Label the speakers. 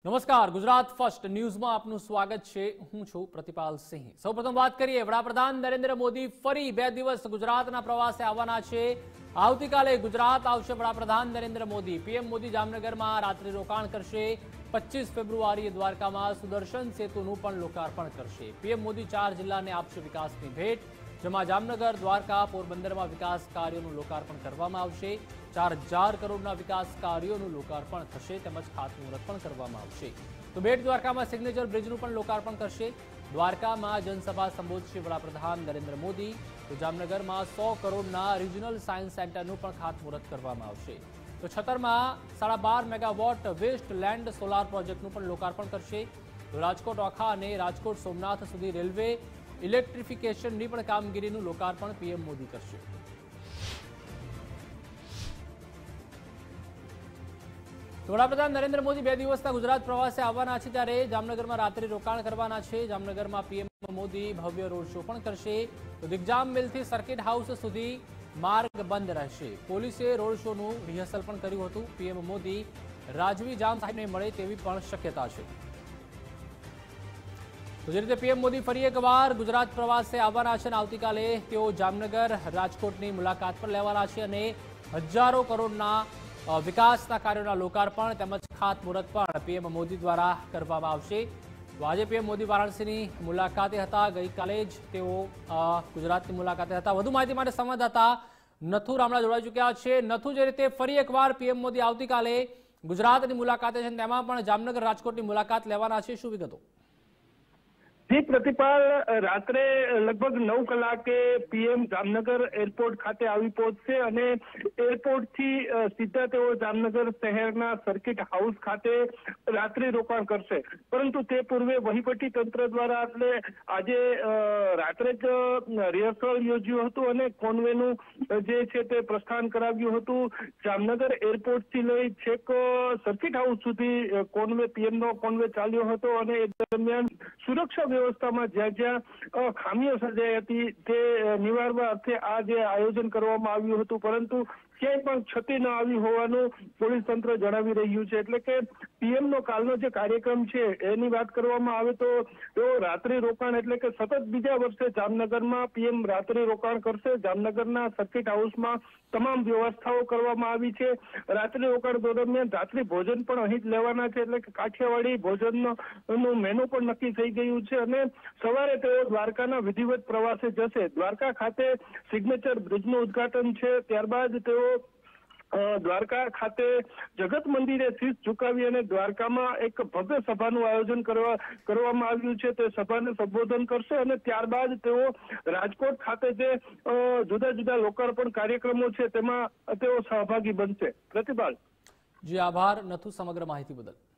Speaker 1: નમસ્કાર, ગુજરાત ફર્સ્ટ ન્યૂઝમાં આપનું સ્વાગત છે। હું છું પ્રતિપાલ સિંહ। સૌપ્રથમ વાત કરીએ, વડાપ્રધાન નરેન્દ્ર મોદી ફરી 2 દિવસ ગુજરાતના પ્રવાસે આવવાના છે। આવતીકાલે ગુજરાત આવશે વડાપ્રધાન નરેન્દ્ર મોદી। પીએમ મોદી જામનગરમાં રાત્રિ રોકાણ કરશે। 25 ફેબ્રુઆરીએ દ્વારકામાં સુદર્શન સેતુનું પણ લોકાર્પણ કરશે। પીએમ મોદી 4 જિલ્લાને આપશે વિકાસની ભેટ, જેમાં જામનગર, દ્વારકા, પોરબંદરમાં વિકાસ કાર્યોનું લોકાર્પણ કરવામાં આવશે। 4000 કરોડના વિકાસ કાર્યોનું લોકાર્પણ થશે, તેમજ ખાતમુહૂર્ત પણ કરવામાં આવશે। તો બેટ દ્વારકામાં સિગ્નેચર બ્રિજનું પણ લોકાર્પણ કરશે। દ્વારકામાં જનસભા સંબોધશે વડાપ્રધાન નરેન્દ્ર મોદી। તો જામનગરમાં 100 કરોડના રિજનલ સાયન્સ સેન્ટરનું પણ ખાતમુહૂર્ત કરવામાં આવશે। તો છતરમાં 12.5 મેગાવોટ વેસ્ટ લેન્ડ સોલાર પ્રોજેક્ટનું પણ લોકાર્પણ કરશે। તો રાજકોટ ઓખા અને રાજકોટ સોમનાથ સુધી રેલવે ઇલેક્ટ્રિફિકેશનની પણ કામગીરીનું લોકાર્પણ પીએમ મોદી કરશે। વડાપ્રધાન નરેન્દ્ર મોદી 2 દિવસના ગુજરાત પ્રવાસે આવવાના છે, ત્યારે જામનગરમાં રાત્રિ રોકાણ કરવાના છે। જામનગરમાં પીએમ મોદી ભવ્ય રોડ શો પણ કરશે। તો દિગ્જામ મિલથી સર્કિટ હાઉસ સુધી માર્ગ બંધ રહેશે। પોલીસે રોડ શોનું રિહર્સલ પણ કર્યું હતું। પીએમ મોદી રાજવી જામ સાહેબને મળે તેવી પણ શક્યતા છે। તો જે રીતે પીએમ મોદી ફરી એકવાર ગુજરાત પ્રવાસે આવવાના છે અને આવતીકાલે તેઓ જામનગર, રાજકોટની મુલાકાત પર લેવાના છે અને હજારો કરોડના વિકાસના કાર્યોના લોકાર્પણ તેમજ ખાતમુહૂર્ત પણ પીએમ મોદી દ્વારા કરવામાં આવશે। તો આજે પીએમ મોદી વારાણસીની મુલાકાતે હતા। ગઈકાલે જ તેઓ ગુજરાતની મુલાકાતે હતા। વધુ માહિતી માટે સંવાદદાતા નથુ રામડા જોડાઈ ચૂક્યા છે। નથુ, જે રીતે ફરી એકવાર પીએમ મોદી આવતીકાલે ગુજરાતની મુલાકાતે છે, તેમાં પણ જામનગર, રાજકોટની મુલાકાત લેવાના છે, શું વિગતો?
Speaker 2: જી પ્રતિપાલ, રાત્રે લગભગ 9 કલાકે પીએમ જામનગર એરપોર્ટ ખાતે આવી પહોંચશે અને એરપોર્ટ થી સીધા તેઓ જામનગર શહેરના સર્કિટ હાઉસ ખાતે રાત્રિ રોકાણ કરશે। પરંતુ તે પૂર્વે વહીવટી તંત્ર દ્વારા એટલે આજે રાત્રે જ રિહર્સલ યોજ્યું હતું અને કોન્વેનું જે છે તે પ્રસ્થાન કરાવ્યું હતું। જામનગર એરપોર્ટ થી લઈ છેક સર્કિટ હાઉસ સુધી કોન્વે, પીએમનો કોન્વે ચાલ્યો હતો અને એ દરમિયાન સુરક્ષા વ્યવસ્થામાં જ્યાં જ્યાં ખામીઓ સર્જાઈ હતી તે નિવારવા અર્થે આ જે આયોજન કરવામાં આવ્યું હતું, પરંતુ ક્યાંય પણ ક્ષતિ ન આવી હોવાનું પોલીસ તંત્ર જણાવી રહ્યું છે। એટલે કે પીએમનો કાલનો જે કાર્યક્રમ છે એની વાત કરવામાં આવે તો તેઓ રાત્રિ રોકાણ એટલે કે સતત બીજા વર્ષે જામનગરમાં પીએમ રાત્રિ રોકાણ કરશે। જામનગરના સર્કિટ હાઉસમાં તમામ વ્યવસ્થાઓ કરવામાં આવી છે। રાત્રિ રોકાણ દરમિયાન રાત્રિ ભોજન પણ અહીં જ લેવાના છે, એટલે કે કાઠિયાવાડી ભોજનનું મેનુ પણ નક્કી થઈ ગયું છે અને સવારે તેઓ દ્વારકાના વિધિવત પ્રવાસે જશે। દ્વારકા ખાતે સિગ્નેચર બ્રિજનું ઉદ્ઘાટન છે, ત્યારબાદ તેઓ દ્વારકા ખાતે જગત મંદિરે શીશ ઝુકાવી અને દ્વારકામાં એક ભવ્ય સભાનું આયોજન કરવામાં આવ્યું છે, તે સભાને સંબોધન કરશે અને ત્યારબાદ તેઓ રાજકોટ ખાતે જે જુદા જુદા લોકાર્પણ કાર્યક્રમો છે તેમાં તેઓ સહભાગી બનશે। પ્રતિપાલ,
Speaker 1: જી આભાર નથુ સમગ્ર માહિતી બદલ।